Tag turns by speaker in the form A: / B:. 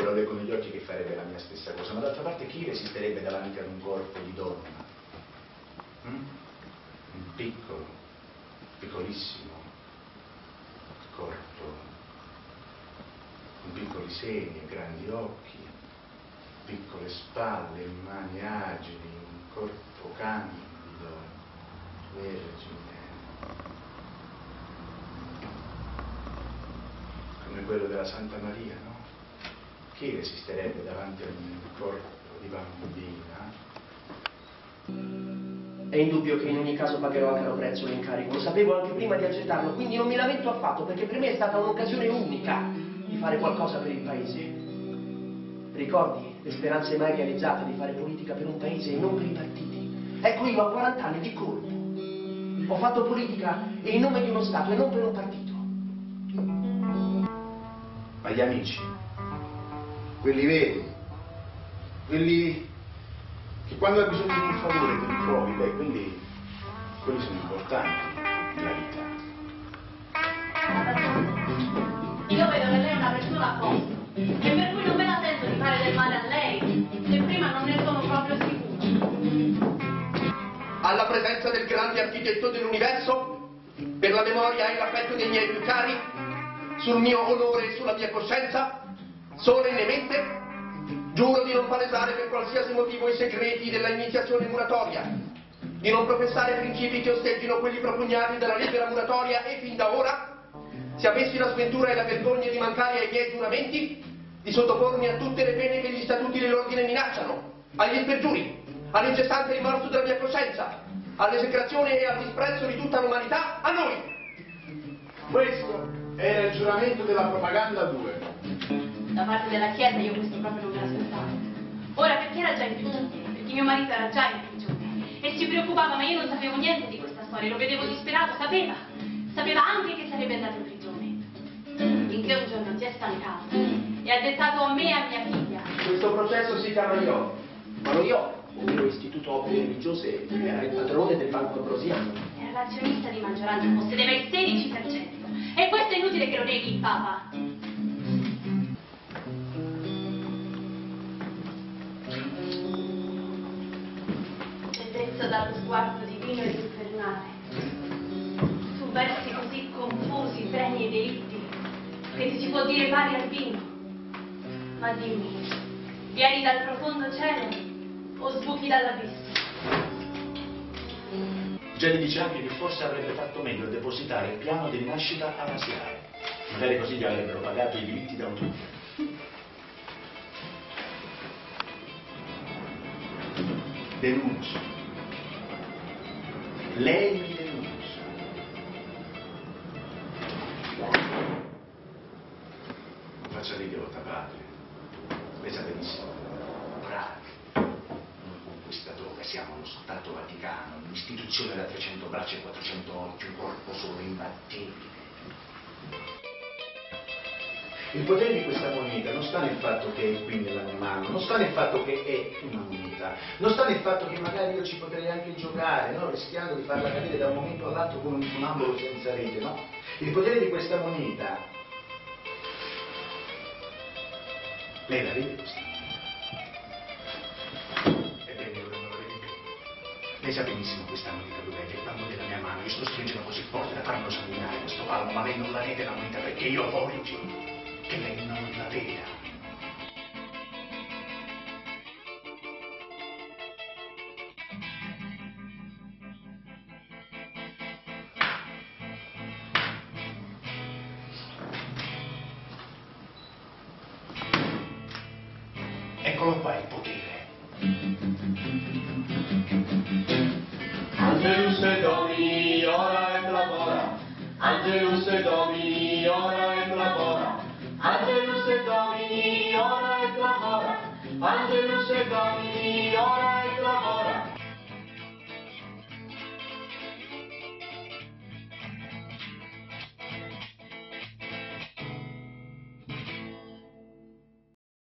A: lo leggo negli occhi che farebbe la mia stessa cosa, ma d'altra parte chi resisterebbe davanti ad un corpo di donna? Un piccolo, piccolissimo corpo, con piccoli seni e grandi occhi, piccole spalle, mani agili, un corpo candido, vergine, come quello della Santa Maria, no? Chi resisterebbe davanti a un corpo di bambina?
B: È indubbio che in ogni caso pagherò a caro prezzo l'incarico, lo sapevo anche prima di accettarlo, quindi non mi lamento affatto, perché per me è stata un'occasione unica di fare qualcosa per il paese. Ricordi le speranze mai realizzate di fare politica per un paese e non per i partiti? Ecco, io a 40 anni di colpo ho fatto politica in nome di uno Stato e non per un partito.
A: Ma gli amici, quelli veri, quelli che quando hai bisogno di un favore te li trovi, beh, quelli sono importanti nella vita.
C: Io vedo che lei è una persona a posto, e per cui non me la sento di fare del male a lei, se prima non ne sono proprio sicura.
D: Alla presenza del grande architetto dell'universo, per la memoria e l'affetto dei miei più cari, sul mio onore e sulla mia coscienza, solennemente giuro di non palesare per qualsiasi motivo i segreti della iniziazione muratoria, di non professare principi che osteggino quelli propugnati dalla libera muratoria e fin da ora, se avessi la sventura e la vergogna di mancare ai miei giuramenti, di sottopormi a tutte le pene che gli statuti dell'ordine minacciano, agli spergiuri, all'incessante rimorso della mia coscienza, all'esecrazione e al disprezzo di tutta l'umanità, a noi.
A: Questo era il giuramento della propaganda 2.
C: Da parte della Chiesa io questo proprio non me l'aspettavo. Ora perché era già in prigione? Perché mio marito era già in prigione e si preoccupava, ma io non sapevo niente di questa storia, lo vedevo disperato, sapeva anche che sarebbe andato in prigione. Finché un giorno si è stancato e ha dettato a me e a mia figlia.
B: Questo processo si chiama IO, ma lo IO, ovvero Istituto Opere Religiose, era il padrone del Banco Ambrosiano.
C: Era l'azionista di maggioranza, possedeva il 16%. E questo è inutile che lo neghi il Papa. Dallo sguardo divino ed infernale, su versi così confusi, pregni e delitti, che ti si può dire pari al vino. Ma dimmi, vieni dal profondo cielo o sbuchi dall'abisso?
A: Gianni dice anche che forse avrebbe fatto meglio a depositare il piano di rinascita a Masiare. Magari così gli avrebbero pagato i diritti d'autore. Denuncia. Lei mi denuncia. Non faccia l'idiota, padre. Lei sa benissimo. Praga, un conquistatore, siamo lo Stato Vaticano, un'istituzione da 300 braccia e 400 occhi, un corpo solo imbattibile. Il potere di questa moneta non sta nel fatto che è qui nella mia mano, non sta nel fatto che è una moneta, non sta nel fatto che magari io ci potrei anche giocare, no? Rischiando di farla cadere da un momento all'altro come un funambolo senza rete, no? Il potere di questa moneta, lei la vede questa moneta? Ebbene, ora non la vede più. Lei sa benissimo questa moneta dov'è, che è il palmo della mia mano, io sto stringendo così forte da farlo sanguinare questo palmo, ma lei non la vede la moneta perché io voglio che lei non la veda. Eccolo qua il potere.
E: Angelus et Domini, ora et labora. Angelus et Domini, ora et labora. Angelus et Domini, ora et labora. Angelus et Domini, ora